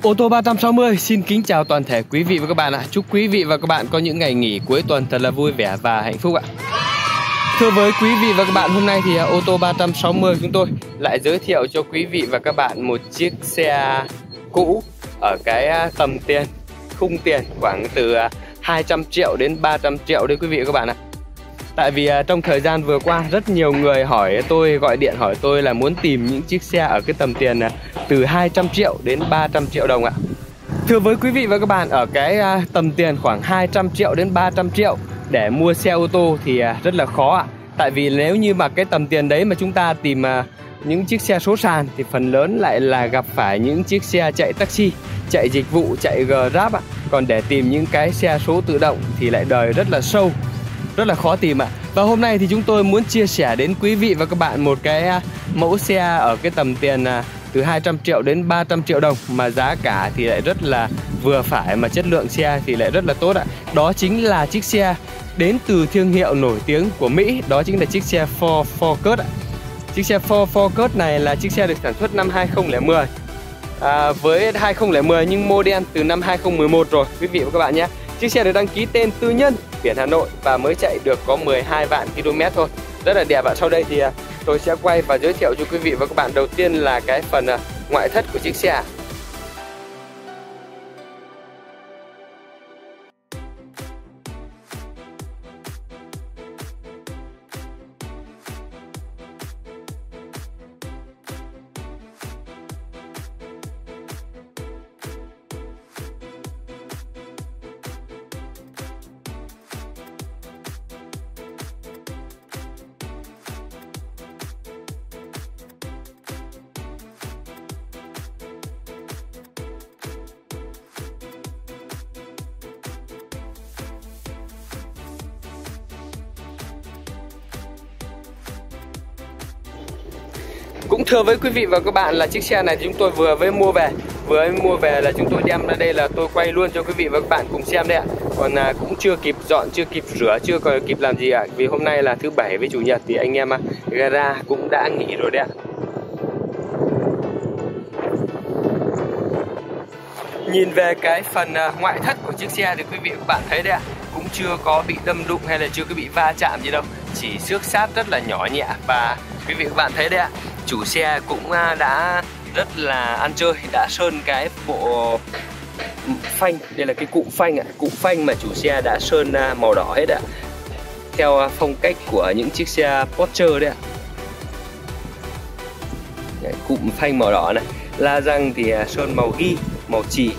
Ô tô 360 xin kính chào toàn thể quý vị và các bạn ạ. Chúc quý vị và các bạn có những ngày nghỉ cuối tuần thật là vui vẻ và hạnh phúc ạ. Thưa với quý vị và các bạn, hôm nay thì ô tô 360 chúng tôi lại giới thiệu cho quý vị và các bạn một chiếc xe cũ ở cái tầm tiền, khung tiền khoảng từ 200 triệu đến 300 triệu đấy quý vị và các bạn ạ. Tại vì trong thời gian vừa qua rất nhiều người hỏi tôi, gọi điện hỏi tôi là muốn tìm những chiếc xe ở cái tầm tiền từ 200 triệu đến 300 triệu đồng ạ. Thưa với quý vị và các bạn, ở cái tầm tiền khoảng 200 triệu đến 300 triệu để mua xe ô tô thì rất là khó ạ. Tại vì nếu như mà cái tầm tiền đấy mà chúng ta tìm những chiếc xe số sàn thì phần lớn lại là gặp phải những chiếc xe chạy taxi, chạy dịch vụ, chạy Grab ạ. Còn để tìm những cái xe số tự động thì lại đời rất là sâu, rất là khó tìm ạ. Và hôm nay thì chúng tôi muốn chia sẻ đến quý vị và các bạn một cái mẫu xe ở cái tầm tiền từ 200 triệu đến 300 triệu đồng mà giá cả thì lại rất là vừa phải, mà chất lượng xe thì lại rất là tốt ạ. Đó chính là chiếc xe đến từ thương hiệu nổi tiếng của Mỹ, đó chính là chiếc xe Ford Focus ạ. Chiếc xe Ford Focus này là chiếc xe được sản xuất năm 2010. Với 2010 nhưng model từ năm 2011 rồi quý vị và các bạn nhé. Chiếc xe được đăng ký tên tư nhân, biển Hà Nội và mới chạy được có 12 vạn km thôi. Rất là đẹp ạ. Sau đây thì tôi sẽ quay và giới thiệu cho quý vị và các bạn. Đầu tiên là cái phần ngoại thất của chiếc xe. Cũng thưa với quý vị và các bạn là chiếc xe này chúng tôi vừa mới mua về là chúng tôi đem ra đây là tôi quay luôn cho quý vị và các bạn cùng xem đây ạ. Còn cũng chưa kịp dọn, chưa kịp rửa, chưa còn kịp làm gì ạ. Vì hôm nay là thứ Bảy với Chủ nhật thì anh em gara cũng đã nghỉ rồi đấy ạ. Nhìn về cái phần ngoại thất của chiếc xe thì quý vị và các bạn thấy đấy ạ, cũng chưa có bị đâm đụng hay là chưa có bị va chạm gì đâu, chỉ xước sát rất là nhỏ nhẹ. Và quý vị và các bạn thấy đấy ạ, chủ xe cũng đã rất là ăn chơi, đã sơn cái bộ phanh. Đây là cái cụm phanh ạ, cụm phanh mà chủ xe đã sơn màu đỏ hết ạ, theo phong cách của những chiếc xe Porsche đấy ạ. Đấy, cụm phanh màu đỏ này, la răng thì sơn màu ghi, màu chì.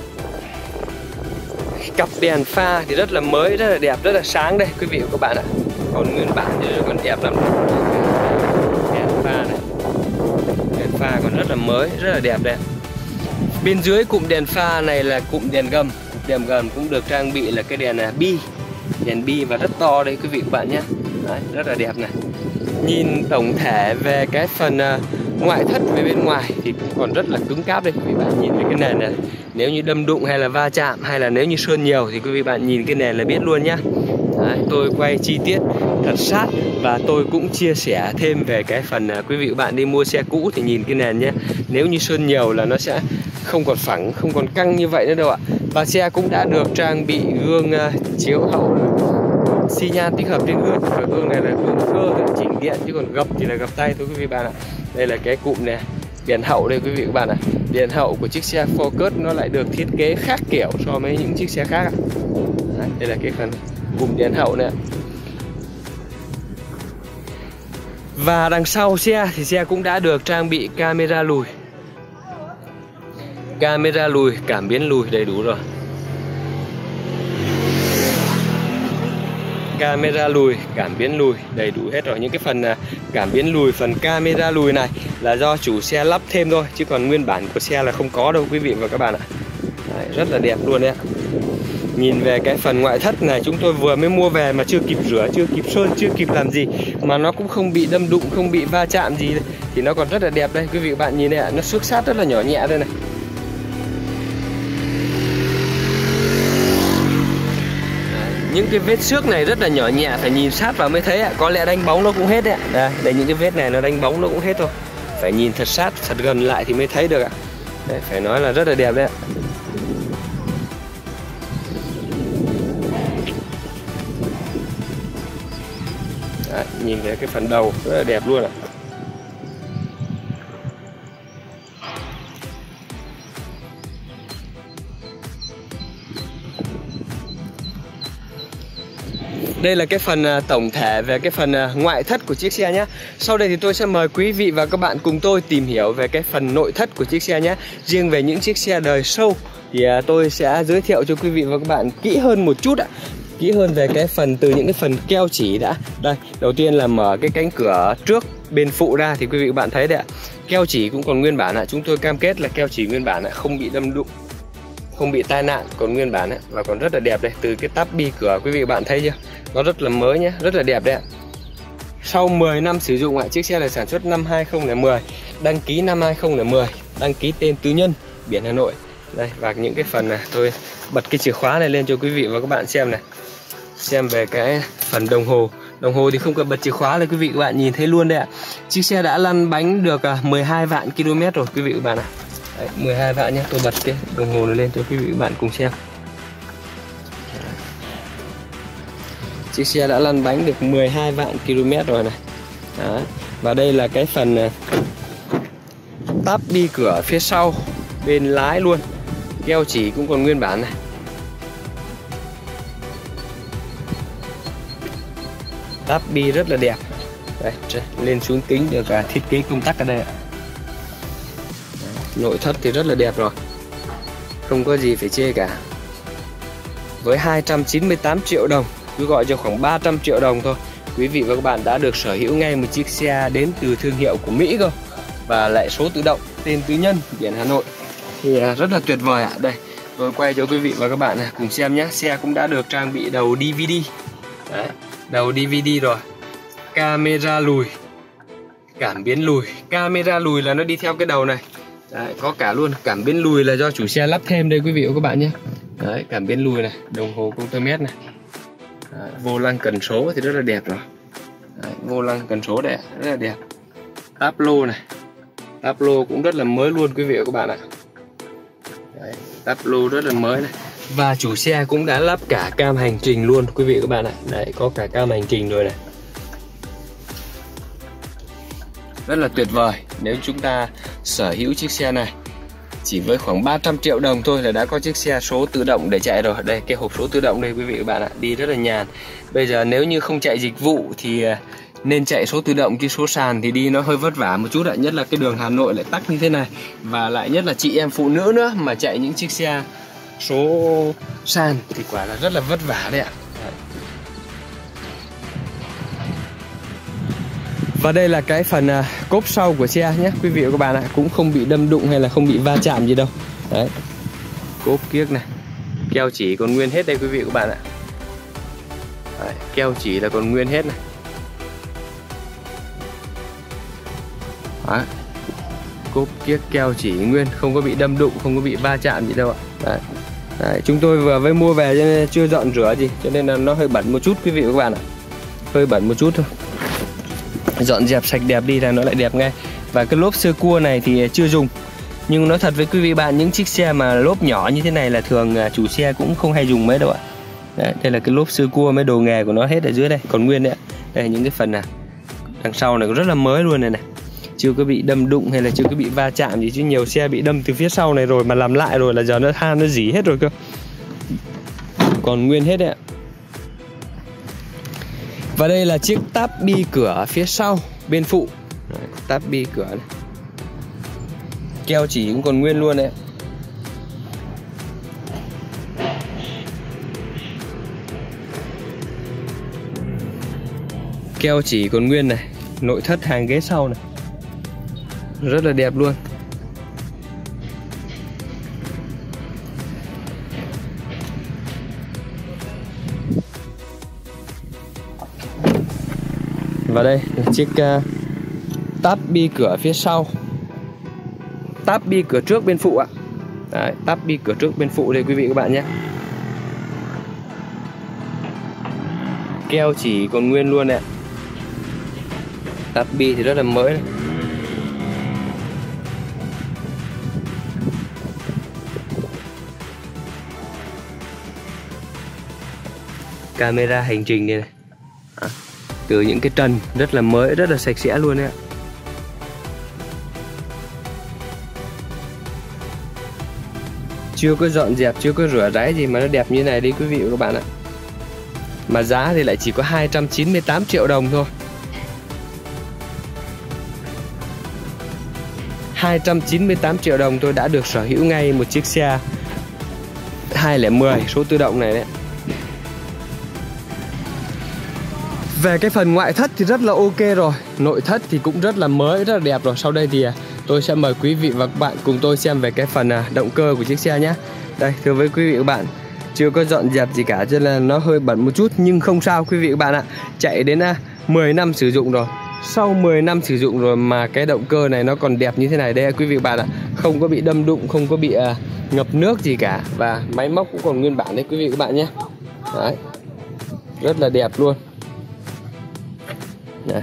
Cặp đèn pha thì rất là mới, rất là đẹp, rất là sáng đây quý vị và các bạn ạ. Còn nguyên bản thì còn đẹp lắm. Đèn pha này, đèn pha còn rất là mới, rất là đẹp đây. Bên dưới cụm đèn pha này là cụm đèn gầm. Đèn gầm cũng được trang bị là cái đèn bi, đèn bi và rất to đây quý vị và các bạn nhé. Đấy, rất là đẹp này. Nhìn tổng thể về cái phần ngoại thất về bên ngoài thì cũng còn rất là cứng cáp đây quý vị bạn. Nhìn về cái nền này, nếu như đâm đụng hay là va chạm hay là nếu như sơn nhiều thì quý vị bạn nhìn cái nền là biết luôn nhá. Đấy, tôi quay chi tiết thật sát và tôi cũng chia sẻ thêm về cái phần quý vị bạn đi mua xe cũ thì nhìn cái nền nhé. Nếu như sơn nhiều là nó sẽ không còn phẳng, không còn căng như vậy nữa đâu ạ. Và xe cũng đã được trang bị gương chiếu hậu xi nhan tích hợp trên gương. Và gương này là gương cơ chỉnh điện chứ còn gập thì là gập tay thôi quý vị bạn ạ. Đây là cái cụm này, đèn hậu đây quý vị các bạn ạ. Đèn hậu của chiếc xe Focus nó lại được thiết kế khác kiểu so với những chiếc xe khác ạ. Đây là cái phần cụm đèn hậu này. Và đằng sau xe thì xe cũng đã được trang bị camera lùi. Camera lùi, cảm biến lùi đầy đủ rồi. Camera lùi, cảm biến lùi đầy đủ hết rồi. Những cái phần cảm biến lùi, phần camera lùi này là do chủ xe lắp thêm thôi, chứ còn nguyên bản của xe là không có đâu quý vị và các bạn ạ. Đấy, rất là đẹp luôn đấy ạ. Nhìn về cái phần ngoại thất này chúng tôi vừa mới mua về mà chưa kịp rửa, chưa kịp sơn, chưa kịp làm gì mà nó cũng không bị đâm đụng, không bị va chạm gì thì nó còn rất là đẹp đây quý vị và bạn nhìn đây ạ. Nó xước sát rất là nhỏ nhẹ đây này. Những cái vết xước này rất là nhỏ nhẹ, phải nhìn sát vào mới thấy ạ. Có lẽ đánh bóng nó cũng hết đấy ạ. Đây những cái vết này nó đánh bóng nó cũng hết thôi. Phải nhìn thật sát, thật gần lại thì mới thấy được ạ. Đấy, phải nói là rất là đẹp đấy ạ. Đấy, nhìn thấy cái phần đầu rất là đẹp luôn ạ. Đây là cái phần tổng thể về cái phần ngoại thất của chiếc xe nhé. Sau đây thì tôi sẽ mời quý vị và các bạn cùng tôi tìm hiểu về cái phần nội thất của chiếc xe nhé. Riêng về những chiếc xe đời sau thì tôi sẽ giới thiệu cho quý vị và các bạn kỹ hơn một chút ạ. Kỹ hơn về cái phần từ những cái phần keo chỉ đã. Đây, đầu tiên là mở cái cánh cửa trước bên phụ ra thì quý vị và các bạn thấy đấy ạ. Keo chỉ cũng còn nguyên bản ạ. Chúng tôi cam kết là keo chỉ nguyên bản ạ, không bị đâm đụng, không bị tai nạn, còn nguyên bản ấy, và còn rất là đẹp đây. Từ cái tắp bi cửa quý vị bạn thấy chưa, nó rất là mới nhé, rất là đẹp đấy ạ. Sau 10 năm sử dụng ạ, chiếc xe này sản xuất năm 2010, đăng ký năm 2010, đăng ký tên tư nhân, biển Hà Nội. Đây, và những cái phần này tôi bật cái chìa khóa này lên cho quý vị và các bạn xem này. Xem về cái phần đồng hồ. Đồng hồ thì không cần bật chìa khóa là quý vị các bạn nhìn thấy luôn đấy ạ. Chiếc xe đã lăn bánh được 12 vạn km rồi quý vị các bạn ạ. Đấy, 12 vạn nhé. Tôi bật cái đồng hồ này lên cho quý vị và bạn cùng xem. Chiếc xe đã lăn bánh được 12 vạn km rồi này. Đó. Và đây là cái phần táp bi cửa phía sau bên lái luôn. Keo chỉ cũng còn nguyên bản này. Táp bi rất là đẹp. Đây, lên xuống kính được thiết kế công tắc ở đây ạ. Nội thất thì rất là đẹp rồi, không có gì phải chê cả. Với 298 triệu đồng, cứ gọi cho khoảng 300 triệu đồng thôi, quý vị và các bạn đã được sở hữu ngay một chiếc xe đến từ thương hiệu của Mỹ cơ, và lại số tự động, tên tư nhân, biển Hà Nội. Thì rất là tuyệt vời ạ. Đây, tôi quay cho quý vị và các bạn này cùng xem nhé. Xe cũng đã được trang bị đầu DVD. Đấy, đầu DVD rồi. Camera lùi, cảm biến lùi. Camera lùi là nó đi theo cái đầu này. Đấy, có cả luôn. Cảm biến lùi là do chủ xe lắp thêm đây quý vị và các bạn nhé. Đấy, cảm biến lùi này, đồng hồ công mét này. Đấy, vô lăng cần số thì rất là đẹp rồi. Đấy, vô lăng cần số đẹp, rất là đẹp. Táp lô này, táp lô cũng rất là mới luôn quý vị và các bạn ạ. Đấy, táp lô rất là mới này. Và chủ xe cũng đã lắp cả cam hành trình luôn quý vị và các bạn ạ. Đấy, có cả cam hành trình rồi này. Rất là tuyệt vời. Nếu chúng ta sở hữu chiếc xe này chỉ với khoảng 300 triệu đồng thôi là đã có chiếc xe số tự động để chạy rồi. Đây, cái hộp số tự động đây quý vị và các bạn ạ. Đi rất là nhàn. Bây giờ nếu như không chạy dịch vụ thì nên chạy số tự động, chứ số sàn thì đi nó hơi vất vả một chút ạ. Nhất là cái đường Hà Nội lại tắc như thế này. Và lại nhất là chị em phụ nữ nữa mà chạy những chiếc xe số sàn thì quả là rất là vất vả đấy ạ. Và đây là cái phần cốp sau của xe nhé quý vị và các bạn ạ. Cũng không bị đâm đụng hay là không bị va chạm gì đâu. Đấy, cốp kiếc này, keo chỉ còn nguyên hết đây quý vị và các bạn ạ. Đấy, keo chỉ là còn nguyên hết này. Đấy, cốp kiếc keo chỉ nguyên, không có bị đâm đụng, không có bị va chạm gì đâu ạ. Đấy. Đấy, chúng tôi vừa mới mua về cho nên chưa dọn rửa gì, cho nên là nó hơi bẩn một chút quý vị và các bạn ạ. Hơi bẩn một chút thôi. Dọn dẹp sạch đẹp đi là nó lại đẹp ngay. Và cái lốp sơ cua này thì chưa dùng. Nhưng nói thật với quý vị bạn, những chiếc xe mà lốp nhỏ như thế này là thường chủ xe cũng không hay dùng mấy đâu ạ. Đấy, đây là cái lốp sơ cua, mấy đồ nghề của nó hết ở dưới đây, còn nguyên đấy ạ. Đây, những cái phần nào đằng sau này cũng rất là mới luôn này này. Chưa có bị đâm đụng hay là chưa có bị va chạm gì, chứ nhiều xe bị đâm từ phía sau này rồi mà làm lại rồi là giờ nó than nó rỉ hết rồi cơ. Còn nguyên hết đấy ạ. Và đây là chiếc táp bi cửa phía sau bên phụ. Đấy, táp bi cửa này. Keo chỉ cũng còn nguyên luôn đấy. Keo chỉ còn nguyên này. Nội thất hàng ghế sau này, rất là đẹp luôn. Và đây là chiếc táp bi cửa phía sau. Táp bi cửa trước bên phụ ạ. Đấy, táp bi cửa trước bên phụ đây quý vị các bạn nhé. Keo chỉ còn nguyên luôn ạ. Táp bi thì rất là mới này. camera hành trình này, từ những cái trần rất là mới, rất là sạch sẽ luôn đấy ạ. Chưa có dọn dẹp, chưa có rửa ráy gì mà nó đẹp như này đi quý vị và các bạn ạ. Mà giá thì lại chỉ có 298 triệu đồng thôi. 298 triệu đồng tôi đã được sở hữu ngay một chiếc xe 210 số tự động này đấy. Về cái phần ngoại thất thì rất là ok rồi. Nội thất thì cũng rất là mới, rất là đẹp rồi. Sau đây thì tôi sẽ mời quý vị và các bạn cùng tôi xem về cái phần động cơ của chiếc xe nhé. Đây, thưa với quý vị và các bạn, chưa có dọn dẹp gì cả cho nên nó hơi bẩn một chút, nhưng không sao quý vị và các bạn ạ. Chạy đến 10 năm sử dụng rồi. Sau 10 năm sử dụng rồi mà cái động cơ này nó còn đẹp như thế này đây quý vị và các bạn ạ. Không có bị đâm đụng, không có bị ngập nước gì cả. Và máy móc cũng còn nguyên bản đấy quý vị và các bạn nhé. Đấy, rất là đẹp luôn. Này.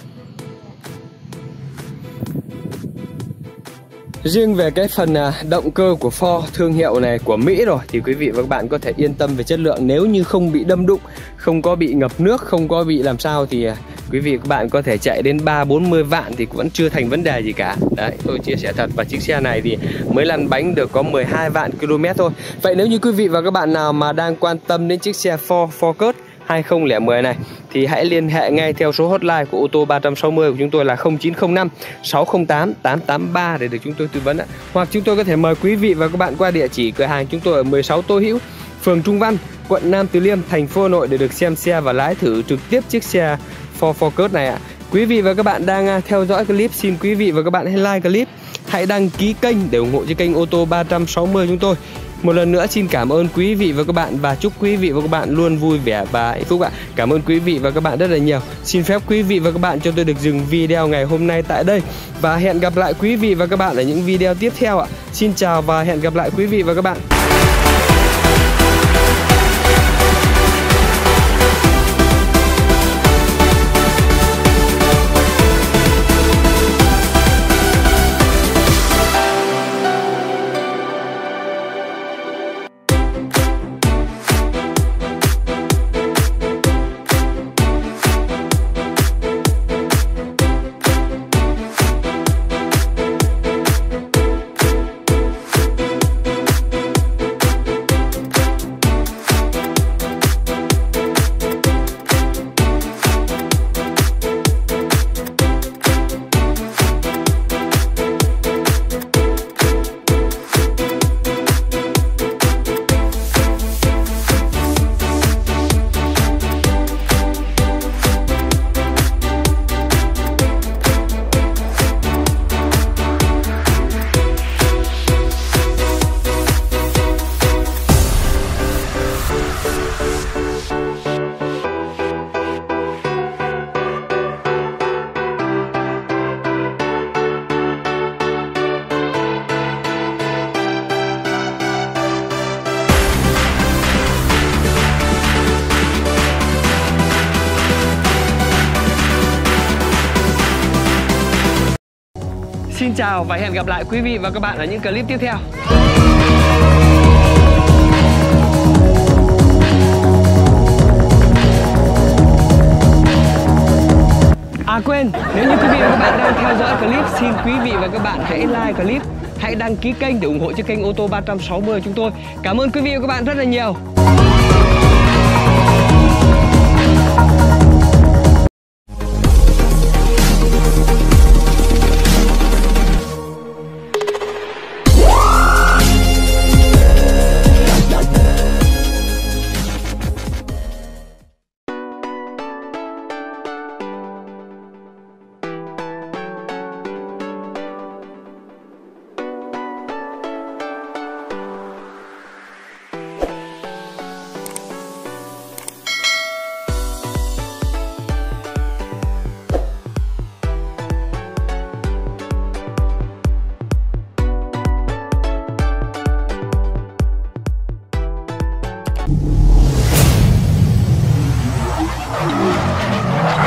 Riêng về cái phần động cơ của Ford thương hiệu này của Mỹ rồi thì quý vị và các bạn có thể yên tâm về chất lượng. Nếu như không bị đâm đụng, không có bị ngập nước, không có bị làm sao thì quý vị và các bạn có thể chạy đến 30-40 vạn thì vẫn chưa thành vấn đề gì cả. Đấy, tôi chia sẻ thật. Và chiếc xe này thì mới lăn bánh được có 12 vạn km thôi. Vậy nếu như quý vị và các bạn nào mà đang quan tâm đến chiếc xe Ford Focus 2010 này thì hãy liên hệ ngay theo số hotline của ô tô 360 của chúng tôi là 0905 608 883 để được chúng tôi tư vấn ạ. Hoặc chúng tôi có thể mời quý vị và các bạn qua địa chỉ cửa hàng chúng tôi ở 16 Tô Hữu, phường Trung Văn, quận Nam Từ Liêm, thành phố Hà Nội để được xem xe và lái thử trực tiếp chiếc xe Ford Focus này ạ. Quý vị và các bạn đang theo dõi clip, xin quý vị và các bạn hãy like clip, hãy đăng ký kênh để ủng hộ cho kênh ô tô 360 chúng tôi. Một lần nữa xin cảm ơn quý vị và các bạn và chúc quý vị và các bạn luôn vui vẻ và hạnh phúc ạ. Cảm ơn quý vị và các bạn rất là nhiều. Xin phép quý vị và các bạn cho tôi được dừng video ngày hôm nay tại đây. Và hẹn gặp lại quý vị và các bạn ở những video tiếp theo ạ. Xin chào và hẹn gặp lại quý vị và các bạn. Xin chào và hẹn gặp lại quý vị và các bạn ở những clip tiếp theo. À quên, nếu như quý vị và các bạn đang theo dõi clip, xin quý vị và các bạn hãy like clip, hãy đăng ký kênh để ủng hộ cho kênh ô tô 360 chúng tôi. Cảm ơn quý vị và các bạn rất là nhiều.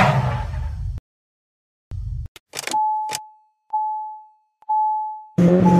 Thank you.